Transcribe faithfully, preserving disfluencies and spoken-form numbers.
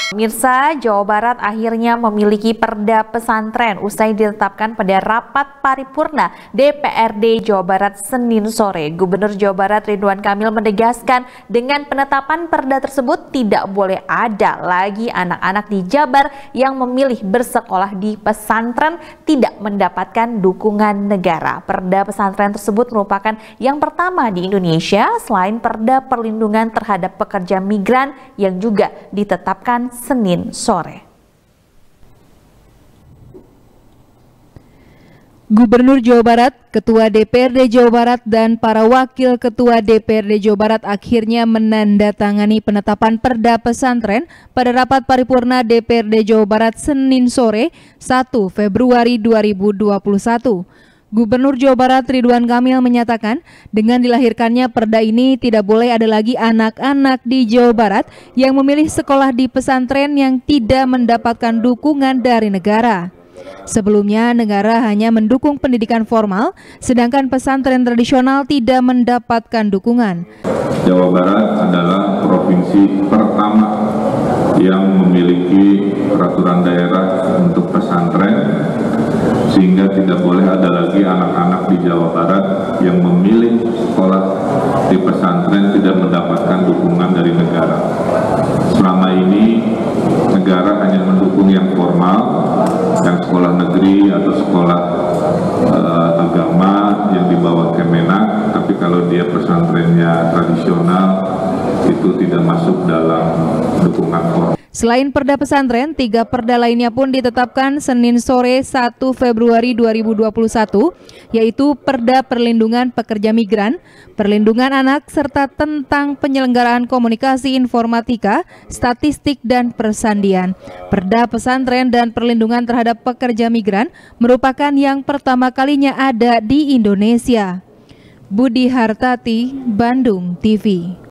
Pemirsa, Jawa Barat akhirnya memiliki perda pesantren usai ditetapkan pada rapat paripurna D P R D Jawa Barat Senin sore. Gubernur Jawa Barat Ridwan Kamil menegaskan dengan penetapan perda tersebut tidak boleh ada lagi anak-anak di Jabar yang memilih bersekolah di pesantren tidak mendapatkan dukungan negara. Perda pesantren tersebut merupakan yang pertama di Indonesia selain perda perlindungan terhadap pekerja migran yang juga ditetapkan Senin sore. Gubernur Jawa Barat, Ketua D P R D Jawa Barat, dan para wakil Ketua D P R D Jawa Barat akhirnya menandatangani penetapan perda pesantren pada rapat paripurna D P R D Jawa Barat Senin sore satu Februari dua ribu dua puluh satu. Gubernur Jawa Barat Ridwan Kamil menyatakan dengan dilahirkannya perda ini tidak boleh ada lagi anak-anak di Jawa Barat yang memilih sekolah di pesantren yang tidak mendapatkan dukungan dari negara. Sebelumnya negara hanya mendukung pendidikan formal, sedangkan pesantren tradisional tidak mendapatkan dukungan. Jawa Barat adalah provinsi pertama yang memiliki peraturan daerah untuk pesantren, sehingga tidak boleh ada lagi anak-anak di Jawa Barat yang memilih sekolah di pesantren tidak mendapatkan dukungan dari negara. Selama ini negara hanya mendukung yang formal, yang sekolah negeri atau sekolah uh, agama yang dibawa Kemenak, tapi kalau dia pesantrennya tradisional itu tidak masuk dalam dukungan formal. Selain perda pesantren, tiga perda lainnya pun ditetapkan Senin sore satu Februari dua ribu dua puluh satu, yaitu Perda Perlindungan Pekerja Migran, Perlindungan Anak, serta tentang penyelenggaraan komunikasi informatika, statistik, dan persandian. Perda pesantren dan perlindungan terhadap pekerja migran merupakan yang pertama kalinya ada di Indonesia. Budi Hartati, Bandung T V.